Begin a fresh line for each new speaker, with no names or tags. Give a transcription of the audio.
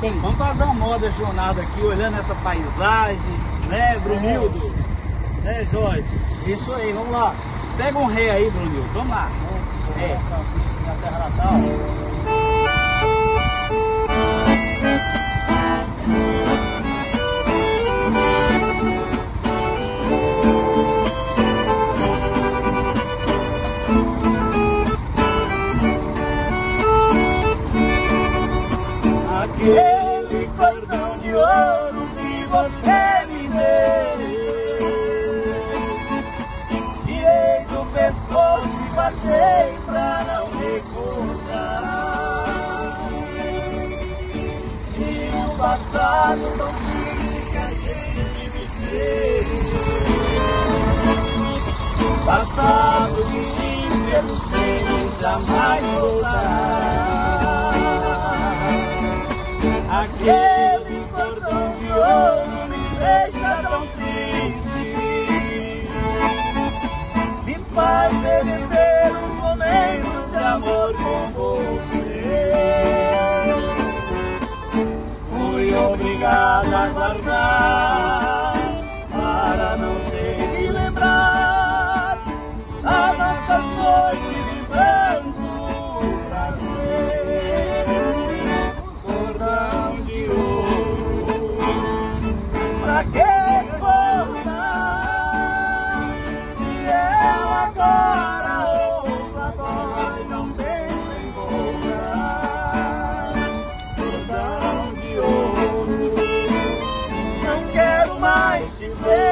Vamos fazer uma moda jornada aqui, olhando essa paisagem, né, Brunildo? Né, Jorge?
Isso aí, vamos lá.
Pega um ré aí, Brunildo, vamos lá.
São Francisco, minha terra natal.
Aquele cordão de ouro que você me deu, tirei do pescoço e guardei pra não recordar de um passado tão triste que a gente viveu, passado que infelizmente jamais voltará. Aquele cordão de ouro me deixa tão triste, me faz reviver os momentos de amor com você. Fui obrigado a guardar para não ter que lembrar as nossas noites de tanto prazer. Pra que recordar se eu agora ouvo a voz, não penso em voltar? Cordão de ouro, não quero mais te ver.